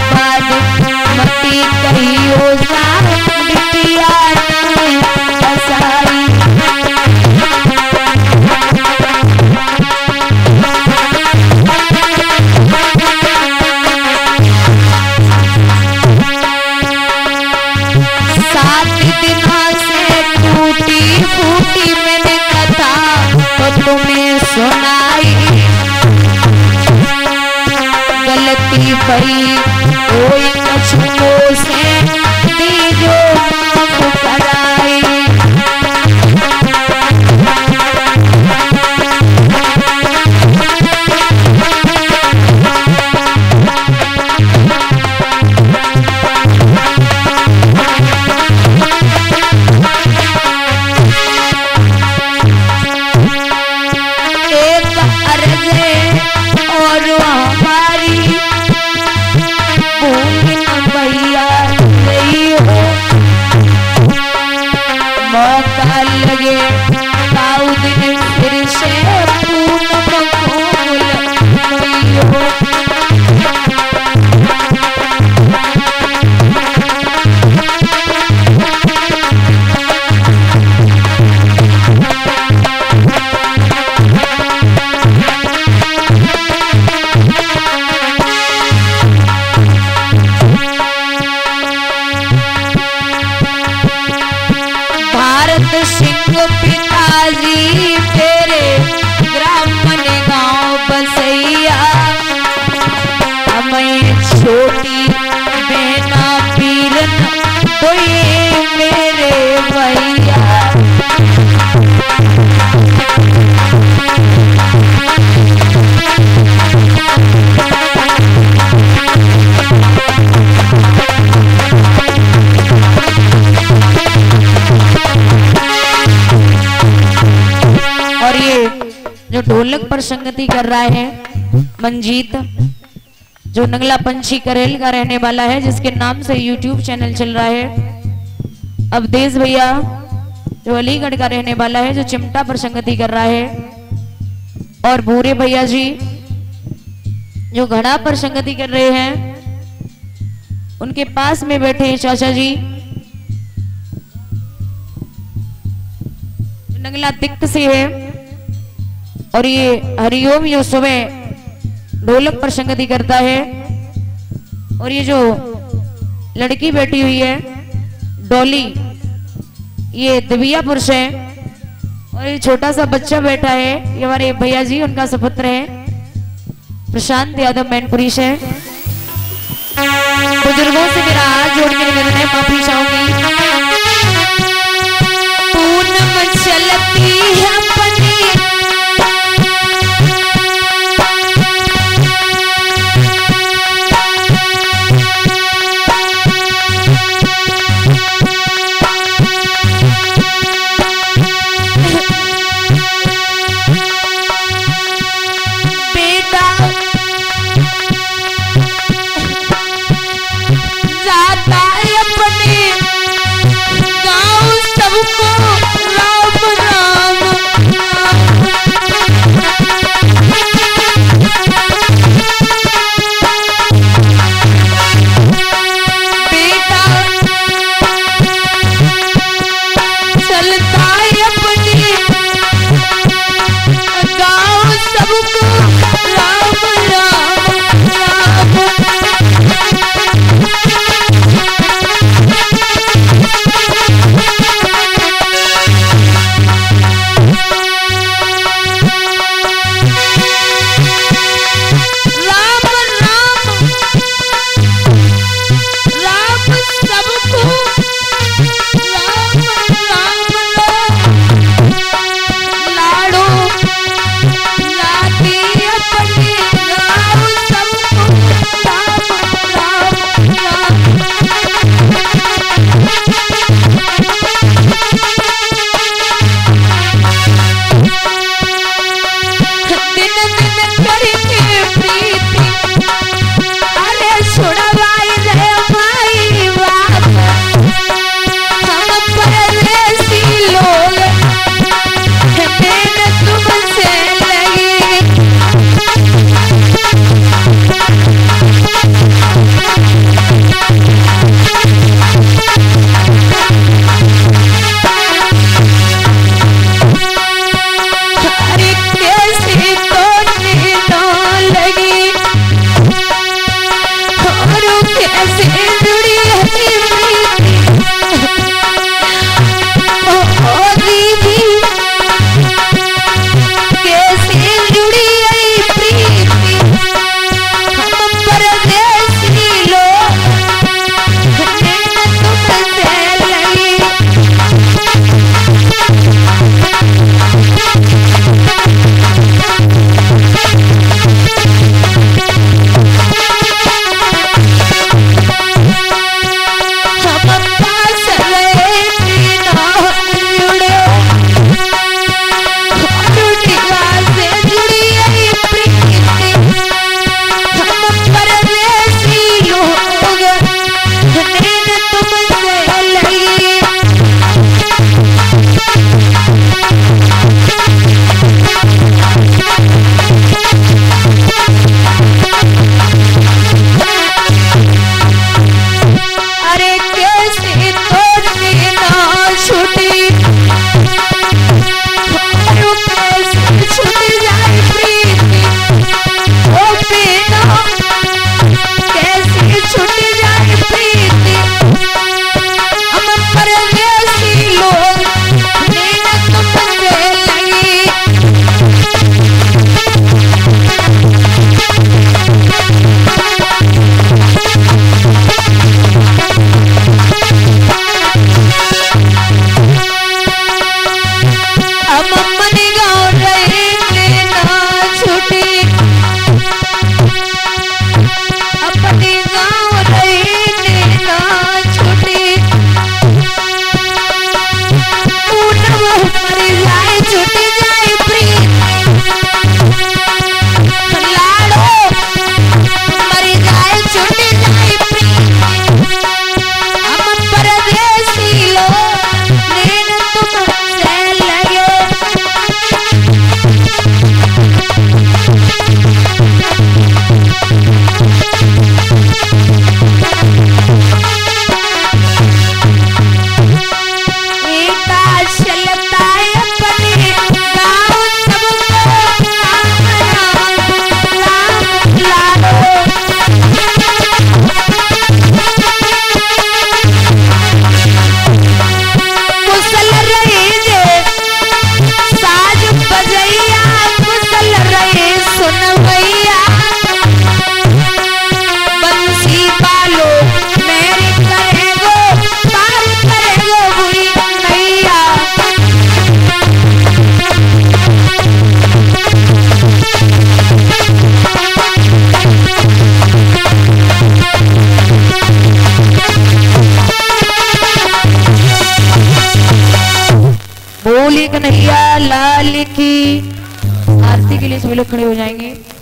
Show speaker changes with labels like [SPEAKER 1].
[SPEAKER 1] बाद मती कहियो साथ बिटिया बसाई। फूटी मैंने कथा तो तुम्हें सुनाई। गलती भई कोई कछुओं से दीजो माफ कराई। मौका लगे दाऊद ने फिर से पूनम फूल हो। सिंह पिताजी तेरे ग्रामन गांव बसैया। हमें छोटी बेना पीरन तो ये मेरे भैया। और ये जो ढोलक पर संगति कर रहा है मंजीत, जो नंगला पंछी करेल का रहने वाला है, जिसके नाम से YouTube चैनल चल रहा है। अवधेश भैया जो अलीगढ़ का रहने वाला है, जो चिमटा पर संगति कर रहा है। और भूरे भैया जी जो घड़ा पर संगति कर रहे हैं। उनके पास में बैठे हैं चाचा जी नंगला तिक्त से है। और ये हरिओम जो सुबह ढोलक पर संगति करता है। और ये जो लड़की बैठी हुई है डॉली, ये दिव्यापुर से है। और ये छोटा सा बच्चा बैठा है, ये हमारे भैया जी, उनका सुपुत्र है प्रशांत यादव मैनपुरी से। बुजुर्गों से मेरा हाथ जोड़ के निवेदन है, माफी चाहूंगी। पूनम चलती है अपनी बोली कन्हैया लाल की। आरती के लिए सभी लोग खड़े हो जाएंगे।